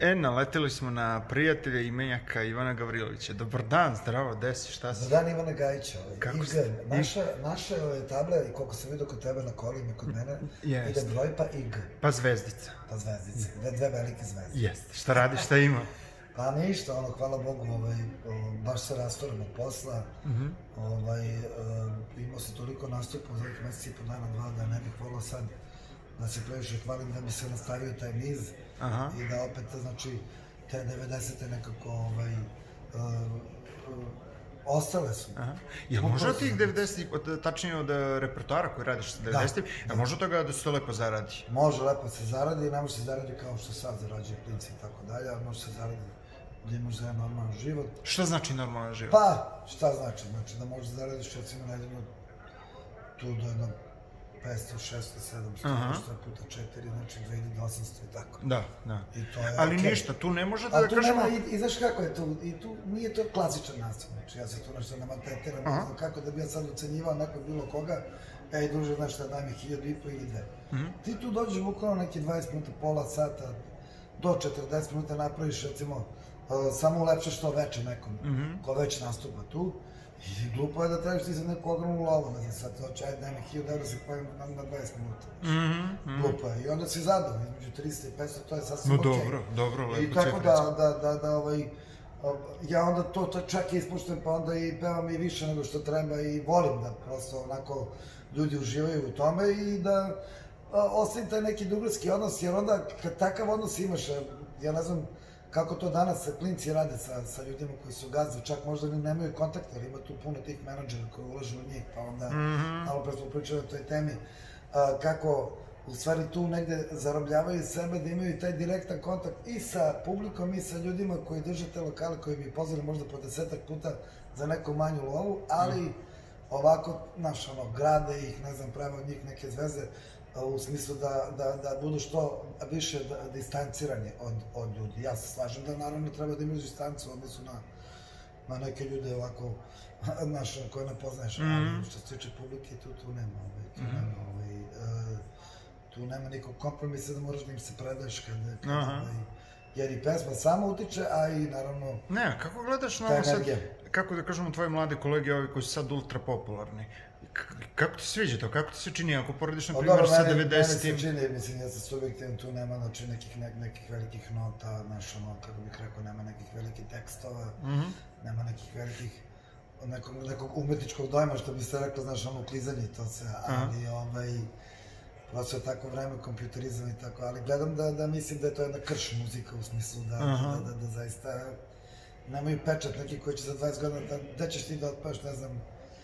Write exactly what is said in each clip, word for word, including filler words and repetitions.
E, naleteli smo na prijatelja imenjaka Ivana Gavrilovića. Dobar dan, zdravo, desi, šta si? Dobar dan Ivana Gajića. Kako Ig, si? naša, naša tabla, i koliko sam vidio kod tebe na kolima i kod mene, Jest. ide broj pa ig, Pa zvezdica. pa zvezdice, dve, dve velike zvezde. Jeste. Šta radiš, šta ima? Pa ništa, ono, hvala Bogu, ovaj, o, baš se rastorim od posla, Mhm. ovaj, e, imao se toliko nastupa u zadnjih meseci i po dana, dva, da ne bih volao sad da se previše hvalim, da bi se nastavio taj niz Aha. i da opet, znači, te devedesete nekako, ovaj, e, e, ostale su. Aha. Jel može od tih devedesetih, od, tačnije od uh, repertoara koji radiš sa devedesetim, da. a može od toga da se to lepo zaradi? Može lepo se zaradi, ne može se zaradi kao što sad zarađuje klinci i tako dalje, ali može se zaradi da imaš za jedan normalan život. Šta znači normalan život? Pa, šta znači? Znači da možeš da zaradiš recimo nedeljno tu do jedno petsto, šesto, sedamsto, nešto puta četiri, znači dve hiljade osamsto i tako. Da, da. I to je Ali okej. ništa, tu ne može da A da tu kažemo... nema, i, i znaš kako je tu, i tu nije to klasičan nastup, znači ja se tu nešto ne maltretiram, ne znam kako da bi ja sad ocenjivao neko bilo koga, ej druže, znaš šta, daj mi hiljadu i po ili dve. Ti tu dođeš bukvalno neki dvadeset minuta, pola sata, do četrdeset minuta napraviš, recimo, uh, samo ulepšaš to veče nekom, ko već nastupa tu, i glupo je da tražiš ti za neku ogromnu lovu, ne znam sad, to će, ajde, daj mi hiljadu evra se pojavim na, na dvadeset minuta. Glupo je, i onda si zadovolj, između tristo i petsto, to je sasvim No okej. dobro, dobro, lepo I tako cifrica. da, da, da, da, ovaj, ja onda to, to čak i ispuštam, pa onda i pevam i više nego što treba i volim da prosto onako ljudi uživaju u tome i da a, ostavim taj neki drugarski odnos, jer onda kad takav odnos imaš, ja ne znam kako to danas klinci rade sa, sa ljudima koji su gazde, čak možda ni nemaju kontakta, jer ima tu puno tih menadžera koji ulažu u njih, pa onda, malo pre smo pričali o toj temi, a, kako u stvari tu negde zarobljavaju sebe da imaju taj direktan kontakt i sa publikom i sa ljudima koji drže te lokale koji bi pozvali možda po desetak puta za neku manju lovu, ali ovako, znaš, ono, grade ih, ne znam, prave od njih neke zvezde, u smislu da, da, da budu što više distancirani od, od ljudi. Ja se slažem da naravno treba da imaš distancu u odnosu na, na neke ljude ovako, znaš, koje ne poznaješ, ali što se tiče publike, tu, tu nema, ovaj, tu nema, ovaj, uh, tu nema nikog kompromisa da moraš da im se predaješ kada, kada ovaj, jer i pesma sama utiče, a i naravno... Ne, kako gledaš na ta ovo sad, energija. kako da kažemo tvoje mlade kolege, ovi koji su sad ultra popularni, K- kako ti sviđa to, kako ti se čini, ako porediš, na Pa primjer, dobro, sa meni, meni devedesetim... se čini, mislim, ja sam subjektivan, tu nema, znači, nekih, ne, nekih velikih nota, znaš, ono, kako bih rekao, nema nekih velikih tekstova, nema nekih velikih, nekog, nekog umetničkog dojma, što bi se reklo, znaš, ono, klizanje i to sve, ali, ovaj, prosto je tako vreme, kompjuterizam i tako, ali gledam da, da mislim da je to jedna krš muzika, u smislu da, da, da, da zaista nemaju pečat neki koji će za dvadeset godina, da, gde ćeš ti da otpevaš, ne znam,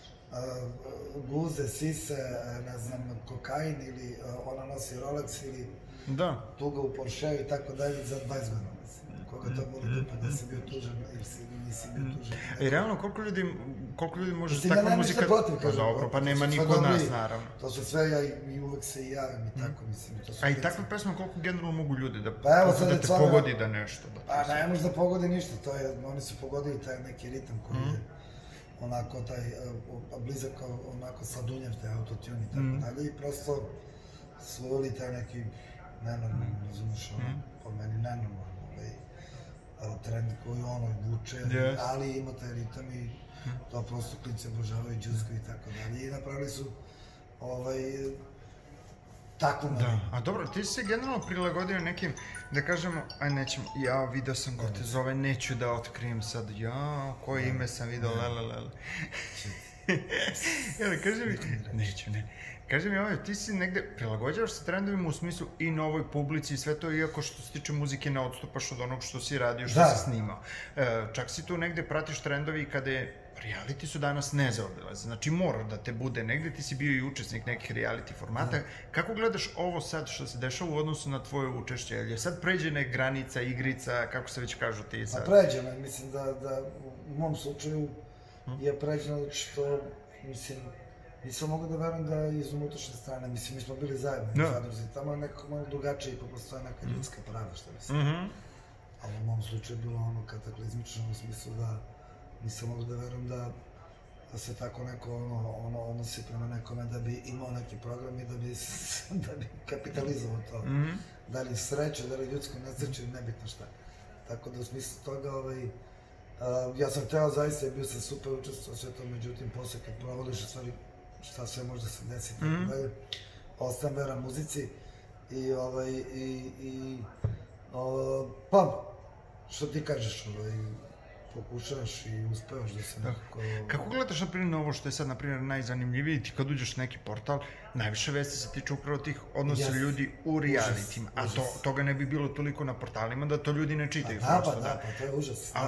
Uh, guze, sise, ne znam, kokain ili uh, ona nosi Rolex ili Da. tuga u Porscheu i tako dalje za dvadeset godina, mislim. Koga to boli dupa da si bio tužan ili si, nisi bio tužan. I realno, koliko ljudi, koliko ljudi može Mislim, ja takva nemam muzika... ništa protiv, Pa kažem. dobro, pa to nema su niko sve od nas, dobri- naravno. To su sve, ja i, i uvek se i javim i tako, mislim. To su A i principi. takve pesme, koliko generalno mogu ljudi da, Pa evo, sad da je te stvarno- pogodi da nešto... Da Pa ne može da pogodi ništa, to je, oni su pogodili taj neki ritam koji je onako taj, uh, blizak onako sladunjev, taj autotune i tako dalje i prosto su uveli taj neki nenormalno, razumiješ, ono, po meni nenormalno, ovaj, uh, trend koji ono vuče, Yes. ali ima taj ritam i to prosto klinci obožavaju, džuskaju i tako dalje i napravili su ovaj, takvu Da, meni. a dobro, ti si se generalno prilagodio nekim, da kažemo, aj nećemo, ja video sam ko te zove, neću da otkrijem sad, ja, koje ime sam video, lele, lele. Jel, kaži mi, neću, ne. Kaži mi, ovaj, ti si negde, prilagođavaš se trendovima u smislu i novoj publici i sve to, iako što se tiče muzike ne odstupaš od onog što si radio, što Da. si snimao. E, čak si tu negde pratiš trendovi kada je reality su danas nezaobilazni, znači mora da te bude negde, ti si bio i učesnik nekih reality formata. Kako gledaš ovo sad što se dešava u odnosu na tvoje učešće? Je sad pređene granica, igrica, kako se već kažu ti A sad? pređeno je, mislim da, da u mom slučaju je pređeno što, mislim, nisam mogu da verujem da iz unutrašnje strane, mislim, mi smo bili zajedno u zadruzi, tamo je nekako malo drugačije, pa postoje neka ljudska prava, što mislim. Ali u mom slučaju je bilo ono kataklizmično u smislu da nisam mogu da verujem da da se tako neko ono, ono, odnosi prema nekome da bi imao neki program i da bi, da bi kapitalizovao to. Da li sreće, da li ljudsko nesreće, nebitno šta. Tako da u smislu toga, ovaj, Uh, ja sam teo zaista i bio sam super učestvovao sve to, međutim, posle kad provališ stvari šta sve može da se desi, tako mm-hmm. dalje, ostajem vera muzici i, ovaj, i, i uh, pa, što ti kažeš, ovaj, pokušaš i uspevaš da se nekako... Kako gledaš, na primjer, na ovo što je sad, na primjer, najzanimljiviji, ti kad uđeš na neki portal, najviše vesti se tiče upravo tih odnosa yes. ljudi u realitima, a to, toga ne bi bilo toliko na portalima da to ljudi ne čitaju. Pa da, pa da, pa to je užas. A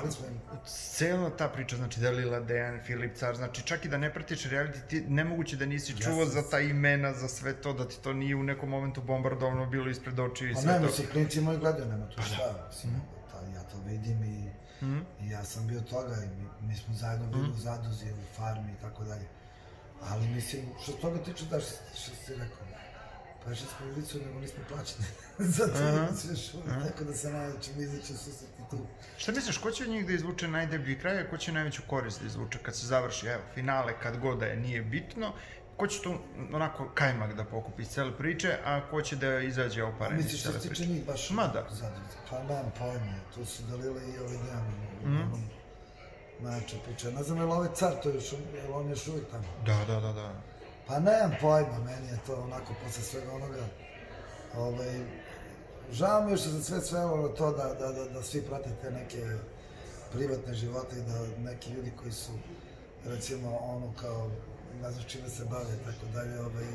cijela ta priča, znači Dalila, Dejan, Filip Car, znači čak i da ne pratiš reality, ti nemoguće da nisi čuo za ta imena, za sve to, da ti to nije u nekom momentu bombardovano bilo ispred očiju i sve to. Pa nema se, klinci moji gledaju, nema tu šta, ja to vidim i I ja sam bio toga i mi, mi smo zajedno bili u Zaduzi, u farmi i tako dalje. Ali mislim, što se toga tiče, da, što, što si rekao, pa još smo u licu, nego nismo plaćeni. Zato je sve šume, tako da se nadam ćemo izaći u susreti tu. Šta misliš, ko će od njih da izvuče najdeblji kraj, a ko će najveću korist da izvuče kad se završi, evo, finale, kad god da je, nije bitno, ko će tu onako kajmak da pokupi iz cele priče, a ko će da izađe oparen iz cele priče? Misliš, što se tiče njih baš Zaduzi? Pa nemam pojma, tu su Dalila i ovaj Dejan, onom najjača priča. Ne znam, je li ovaj Car to još, je li on još uvijek tamo? Da, da, da, da. Pa nemam pojma, meni je to onako posle svega onoga, ovaj, žao mi je što se sve svelo na to da, da, da, da svi prate te neke privatne živote i da neki ljudi koji su, recimo, ono kao, ne znam čime se bave, tako dalje, ovaj,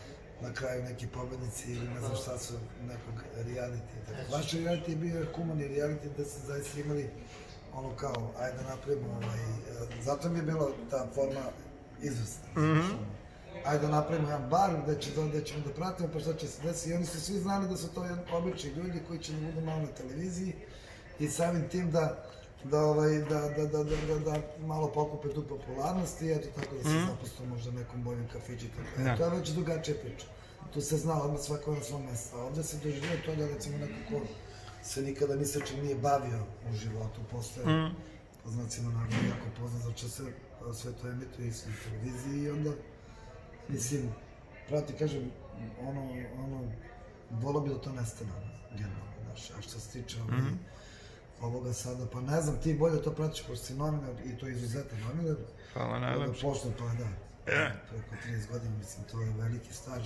na kraju neki pobednici ili ne znam šta su nekog reality. Vaš reality je bio humani reality gde ste zaista imali ono kao, ajde napravimo, ovaj, zato mi je bila ta forma izvrsna. Mm-hmm. Ajde napravimo jedan bar gde, će, gde ćemo da pratimo pa šta će se desiti. I oni su svi znali da su to obični ljudi koji će da budu malo na televiziji i samim tim da da, ovaj, da, da, da, da, da, da malo pokupe tu popularnost i eto tako da se mm. zaposto možda nekom boljim kafići. Ja. To je već drugačija priča. Tu se zna odmah svako na svom mjestu. A ovdje se doživio to da recimo neko ko se nikada ni sa čim nije bavio u životu, postoje mm. po znacima naravno jako poznat, znači se sve to emituje i na televiziji i onda, mislim, prati, kažem, ono, ono, volio bi da to nestane, generalno, znaš, a što se tiče ovaj, mm. ovoga sada, pa ne znam, ti bolje to pratiš, pošto si novinar i to je izuzetan novinar. Hvala, najlepše. Pošto, pa da, preko trideset godina, mislim, to je veliki staž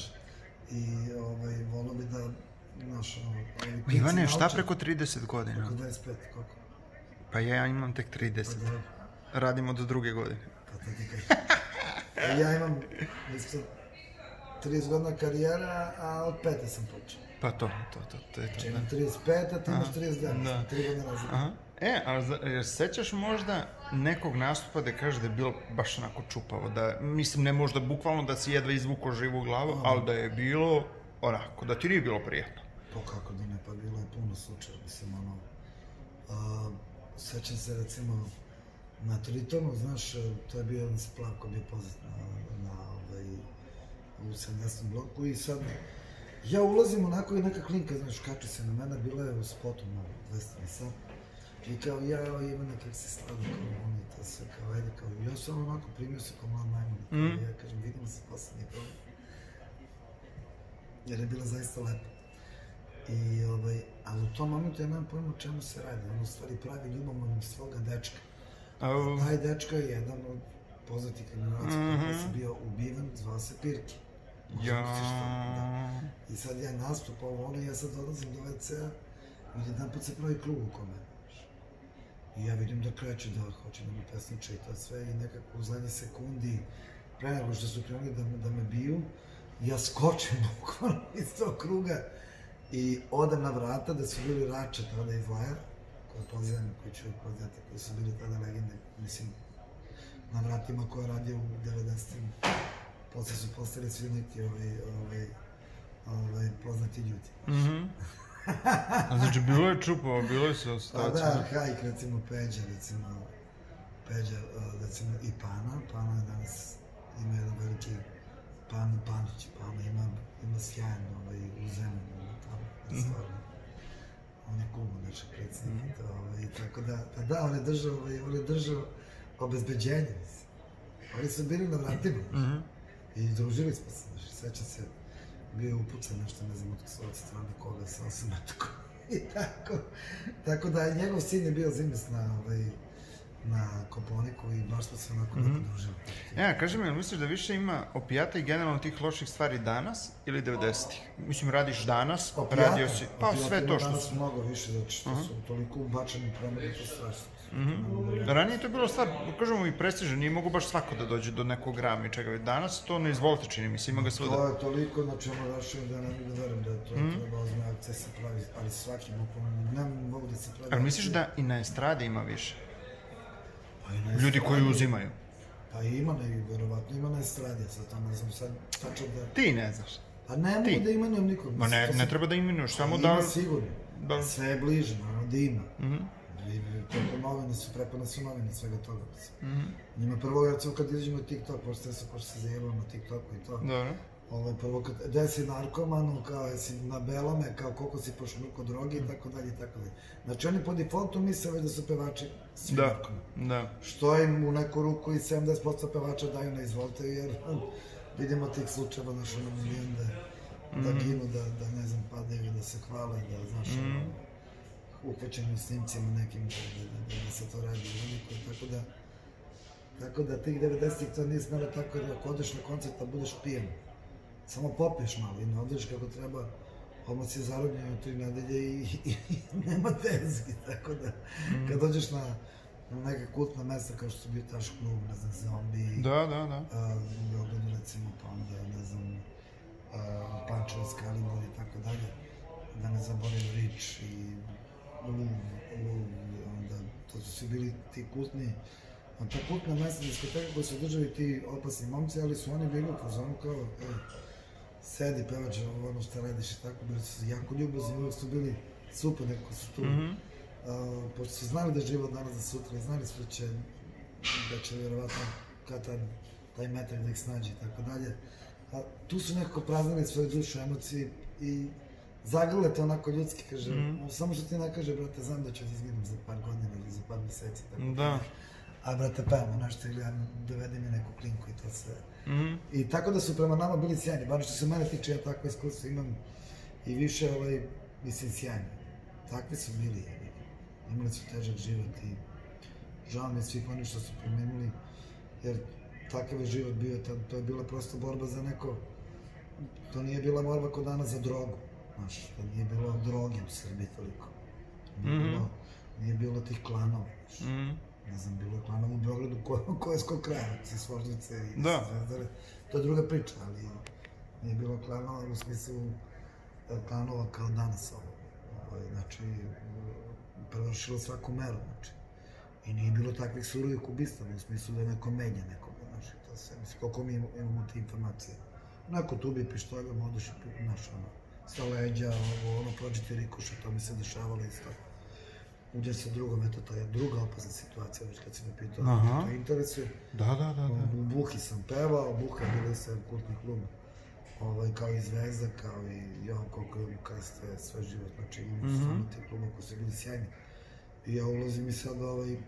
i ovaj, volio bi da, znaš, ono... Ivane, šta preko trideset godina? Preko dvadeset pet, koliko? Pa ja imam tek trideset. Pa radimo do druge godine. Pa to ti kažem. Ja imam, mislim, trideset godina karijera, a od pete sam počeo. Pa to, to, to, to je to. Znači imam trideset pet, a ti imaš trideset devet, tri godine razlika. E, ali sećaš možda nekog nastupa da kaže da je bilo baš onako čupavo, da, mislim, ne možda bukvalno da si jedva izvukao živu glavu, ali da je bilo onako, da ti nije bilo prijatno? Pa kako da ne, pa bilo je puno slučaja, mislim, ono, sećam se recimo na Tritonu, znaš, to je bio jedan splav koji je bio poznat na, u sedamdesetom bloku i sad ja ulazim onako i neka klinka, znaš, kače se na mene, bila je u spotu na dvesta na sat i kao ja, Ivana, kak se slada, kao oni, to sve, kao ajde, kao ja sam onako primio se kao mlad najman, mm. ja kažem, vidimo se poslednji kao, jer je bila zaista lepa. I, ovaj, ali u tom momentu ja nemam pojma o čemu se radi, on u stvari pravi ljubomornim svoga dečka. A taj dečka je jedan od poznatih kriminalaca koji je bio ubiven, zvao se Pirki. Ja. I sad ja nastupao ono i ja sad odlazim do ve ce-a i jedan put se pravi klub u kome. I ja vidim da kreće, da hoće da me pesniče i to sve i nekako u zadnje sekundi pre nego što su krenuli da, da me biju, ja skočim bukvalno iz tog kruga i odem na vrata da su bili Rače tada iz Laja, koji poznam, koji ću poznati, koji su bili tada legende, mislim, na vratima koja radi u devedesetim. Posle su postali svi neki ovaj, ovaj, ovaj, poznati ljudi. Mm-hmm. A znači, bilo je čupova, bilo je se ostaci. Pa da, Hajk, recimo Peđa, recimo, Peđa, recimo i Pana. Pana je danas, ima jedan veliki Pan Panić, Pana ima, ima sjajan ovaj, u zemlju, tamo, mm-hmm. stvarno. On je kumo, znači, predsjednik mm-hmm. i to, ovaj, tako da, pa da, on je držao, ovaj, on je držao obezbeđenje, mislim. Oni su bili na vratima, mm-hmm. i družili smo se, znači, seća se, bio je upucan nešto, ne znam, od strane koga, sa osam metaka. I tako, tako da je njegov sin je bio zimes na, ovaj, na Koponiku i baš smo se onako mm-hmm. dobro družili. Ja, kaži mi, misliš da više ima opijata i generalno tih loših stvari danas ili devedesetih? Mislim, radiš danas, opijata, radio si, pa opijata sve to što su... danas mnogo više, zato što uh-huh. su toliko ubačeni promjeni, to strašno. Mm-hmm. Ranije to je bilo stvar, kažemo i prestižno, nije mogu baš svako da dođe do nekog grama i čega. Danas to ne izvolite, čini mi se, ima ga svuda. To je toliko, znači ono rašio da ne mogu da verujem da je to mm-hmm. treba ozme akcije se pravi, ali svaki bukvalno ne mogu da se pravi. Ali misliš da i na estradi ima više? Pa i na ljudi koji uzimaju? Pa ima, ne, verovatno ima na estradi, sad to ne znam sad tačno da... Ti ne znaš? Pa ne mogu Ti. da imenujem nikog. Ma ne, ne treba da imenuješ, samo da... Ima sigurno, da... sve je bliže, naravno da ima. Mhm. I preko novine su, prepane su novine, svega toga. Mhm. Njima prvo, recimo, kad izađemo na TikTok, pošto se, pošto se zajebamo na TikToku i to. Dobro. Ovo je prvo, kad, gde si narkoman, kao jesi na belome, kao koliko si pošnuko drogi i tako dalje i tako dalje. Znači oni po defaultu misle već da su pevači svi da. narkomani. Da. Što im u neku ruku i sedamdeset posto pevača daju na izvolte, jer vidimo tih slučajeva naše na milijon da, da mm. ginu, da, da ne znam, padaju, da se hvale, da, znaš, mm. uhvaćenim snimcima nekim, da, da, da, da se to radi u veliko, tako da, tako da tih devedesetih to nije smelo tako, jer ako odeš na koncert, da budeš pijen. Samo popiješ malo i ne odeš kako treba, odmah si zarobljen u tri nedelje i, i, i nema tezgi, tako da mm. kad dođeš na, na neke kultne mesta kao što su bio Taš klub, ne znam, Zombi, da, da, da. A, u Beogradu recimo, pa onda, ne znam, a, Pančevo, Skalibor i tako dalje, da ne zaboravim Rič i Luv, Luv, onda, to su svi bili ti kultni, a ta kultna mesta diskoteka koja su održali ti opasni momci, ali su oni bili u fazonu kao, e, sedi, pevač, ono šta radiš i tako, bili su jako ljubazni, uvijek su bili super, neko su tu. Mm-hmm. Uh, pošto su znali da žive od danas za sutra i znali su da će, da će vjerovatno kad taj, taj metak da ih snađe i tako dalje. A tu su nekako praznili svoje duše, emocije i zagrle to onako ljudski, kaže, mm-hmm. samo što ti ne kaže, brate, znam da ću ti izginem za par godina ili za par mjeseci, tako da. A brate, pevamo nešto ili ja dovedi mi neku klinku i to sve. Mm-hmm. I tako da su prema nama bili sjajni, bar što se mene tiče, ja takve iskustvo imam i više, ovaj, mislim, sjajni. Takvi su bili, jer imali su težak život i žao mi je svih oni što su promenili, jer takav je život bio, to je bila prosto borba za neko, to nije bila borba kod danas za drogu, znaš, to nije bilo droge u Srbiji toliko, nije, mm-hmm. bilo, nije bilo tih klanova, znaš. Mm-hmm. Ne znam, bilo je klanova u Beogradu ko, ko je skog kraja, svi Svožnice i Zvezdare, to je druga priča, ali nije bilo klanova u smislu klanova kao danas ovo, znači, prevršilo svaku meru, znači, i nije bilo takvih surovih ubistava, u smislu da je neko menja nekoga, znači, to sve, mislim, koliko mi imamo te informacije. Neko tu bi pištoljom, odeš i, znaš, ono, sa leđa, ovo, ono, prođe ti rikoša, to mi se dešavalo isto. Uđe se drugom, eto, to je druga opasna situacija, već kad si me pitao, da to interesuje. Da, da, da. U Buhi sam pevao, Buha je bili se kultni klub, ovaj, kao i Zvezda, kao i ja, koliko je Buka ste sve život, znači imamo mm-hmm. stvarno te kluba koji su bili sjajni. I ja ulazim i sad, ovaj,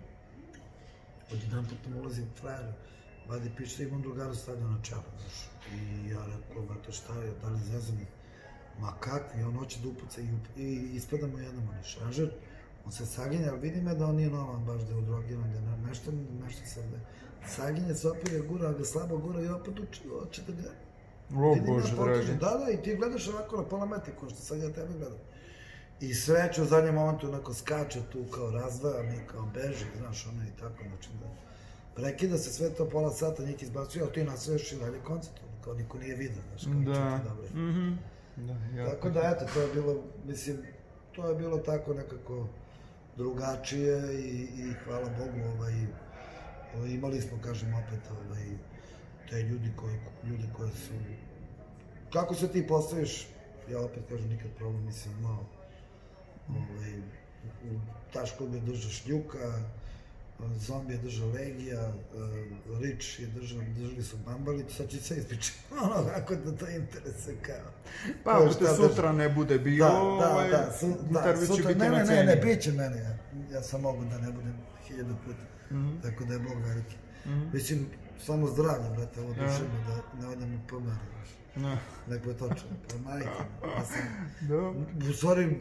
od jedan putem ulazim u frajeru, vadi pišta, imam drugaru stavljeno na čelo, znaš. I ja rekao, brate, šta je, da li zezam? Ma kakvi, on hoće da upuca i, i ispadamo jedan onaj šanžer. On se saginja, ali vidi me da on nije novan baš da je udrogiran, da je nešto, nešto se da saginja se opet gura, ga slabo gura i opet uči, hoće da ga... O Bože, dragi. Da, da, i ti gledaš ovako na pola metri, ko što sad ja tebe gledam. I sreće u zadnjem momentu onako skače tu kao razdvaja, mi kao beži, znaš, ono i tako, znači da... Prekida se sve to pola sata, njih izbacuje, ali ti nasveš i dalje koncert, kao niko nije vidio, znaš, kao četi dobro. Mhm. Tako da, eto, to je bilo, mislim, to je bilo tako nekako drugačije i, i hvala Bogu, ovaj, imali smo, kažem, opet, ovaj, te ljudi koji, ljudi koji su, kako se ti postaviš, ja opet kažem, nikad problem nisam imao, ovaj, u Taš klub je držao Šljuka, Zombi je držao Legija, Rič je držao, držali su Bambalić, sad će se ispričati, ono, kako da to interese kao. Pa, ako te sutra ne bude bio, ovaj, intervju će biti na ceni. Ne, ne, ne, bit će mene, ja sam mogu da ne budem hiljadu puta, tako da je Bog veliki. Mislim, samo zdravlje, brate, ovo duševno, da ne odem u pomeri, neko je točno, pa majke, ja sam, u stvari,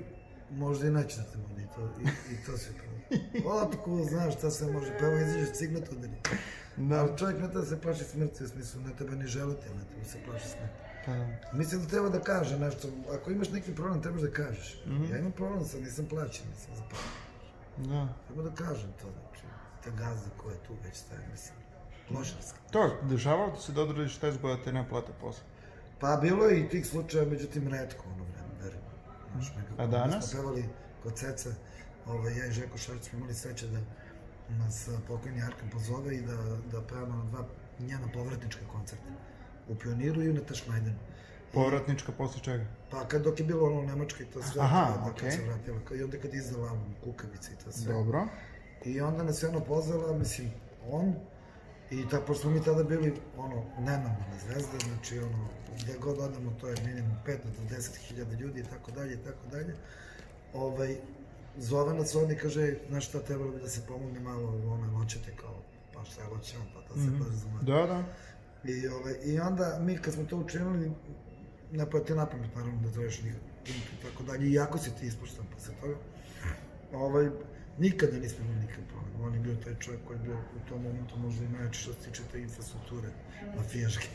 možda i neće da te bude, i to, i, i to se pravo. Otko, znaš šta se može, pa evo izađeš ciglet udari. Da. Ali čovjek ne treba se plaši smrti, u smislu, ne treba ni želiti, ne treba se plaši smrti. Pa da. Mislim da treba da kaže nešto, ako imaš neki problem, trebaš da kažeš. Mm-hmm. Ja imam problem sam, nisam plaćen, nisam zaplaćen. Da. Treba da kažem to, znači, te gazde koje tu već staje, mislim, ložarska. To, dešavalo ti se da odradiš test da te ne plate posle? Pa bilo je i tih slučaja, međutim, retko, ono vreme, verujem. Znaš, nekako, a danas? Mi smo pevali kod Ceca, ovaj, ja i Željko Šarić smo imali sreće da nas pokojni Arkan pozove i da, da pevamo na dva njena povratnička koncerta. U Pioniru i u Netašmajdenu. Povratnička posle čega? Pa kad dok je bilo ono u Nemačkoj i to sve, aha, da, okej. Kad se vratila, i onda kad je izdala album Kukavice i to sve. Dobro. I onda nas je ono pozvala, mislim, on, i tako, pošto smo mi tada bili, ono, nenormalne zvezde, znači, ono, gdje god odemo, to je minimum pet do deset hiljada ljudi i tako dalje i tako dalje. Ovaj, zove nas on i kaže, znaš šta, trebalo bi da se pomogne malo, ono, hoćete kao, pa šta je hoćemo, pa to se porazume. Da, da. I, ovaj, I onda mi kad smo to učinili, ne pa ti napamet naravno da trebaš nikad i tako dalje, iako si ti ispuštan posle toga, ovaj, nikada nismo imali nikad problem. On je bio taj čovjek koji je bio u tom momentu možda i najjači što se tiče te infrastrukture mafijaške.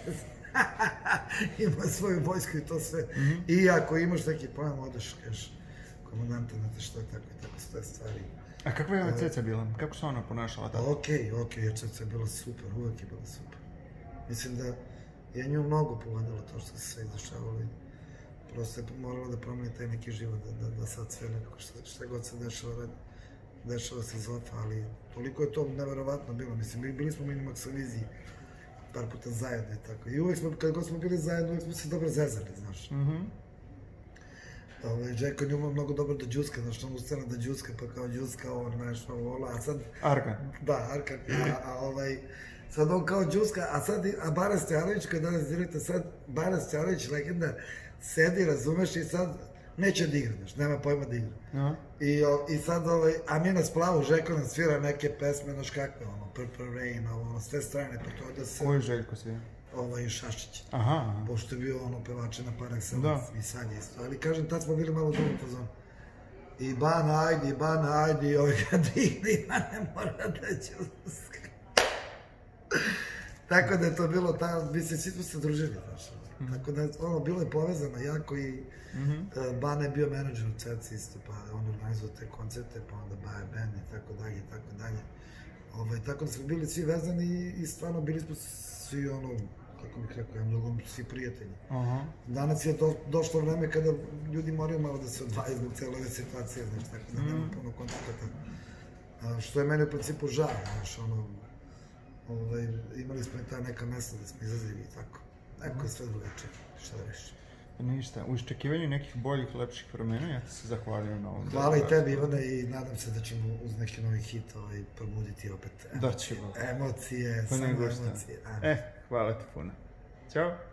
Ima svoju vojsku i to sve. Mm-hmm. I ako imaš neki problem, odeš, kažeš, komandante, znate što je tako i tako su te stvari. A kakva je Ceca bila? Kako se ona ponašala tada? Okej, okej, Ceca je bila super, uvek je bila super. Mislim da je nju mnogo pogodilo to što se sve izdešavalo i prosto je morala da promeni taj neki život, da, da, da sad sve nekako šta, šta god se dešava, dešava se zofa, ali toliko je to neverovatno bilo. Mislim, bili smo mi na Maksoviziji par puta zajedno i tako. I uvek smo, kad god smo bili zajedno, uvek smo se dobro zezali, znaš. Mm-hmm. Ove, Džeko nju mnogo dobro da džuska, znaš, on ustane da džuska, pa kao džuska, on, znaš, ovo, a sad... Arkan. Da, Arkan, a, a ovaj... Sad on kao džuska, a sad, a Bara Stjanović, kad danas dirite, sad Bara Stjanović, legenda, sedi, razumeš, i sad neće da igra, znaš, nema pojma da igra. Uh-huh. I, o, I sad, ovaj, a mi nas plavu, Željko nam svira neke pesme, znaš kakve, ono, Purple Rain, ono, sve strane, pa to da se... Koji Željko svira? Ovaj, Šašić. Aha, aha. Pošto je bio, ono, pevače na par excellence, i sad je isto. Ali, kažem, tad smo bili malo u drugom fazonu. I Bana, ajde, i Bana, ajde, i ovaj kad igra, ja ne mora da džuska. Tako da je to bilo, ta, mislim, svi smo se družili, znaš. Mm-hmm. Tako da, ono, bilo je povezano jako i mm-hmm. uh, Bana je bio menadžer u Ceci isto, pa on organizuje te koncerte, pa onda Baja Band i tako dalje, i tako dalje. Ovaj, tako da smo bili svi vezani i, i stvarno bili smo svi, ono, kako bih rekao, ja mnogo, svi prijatelji. Uh-huh. Danas je do, došlo vreme kada ljudi moraju malo da se odvajaju zbog cijele ove situacije, znaš, tako da nema mm-hmm. puno kontakata. A, što je meni u principu žao, znaš, ono, Ove, imali smo i ta neka mesta da smo izlazili i tako. Neko je sve drugačije, šta da reći. Ništa, u iščekivanju nekih boljih, lepših vremena, ja ti se zahvaljujem na ovom. Hvala i tebi, Ivane, i nadam se da ćemo uz neki novi hit ovaj, probuditi opet da ćemo. Emocije, samo emocije. E, hvala ti puno. Ćao.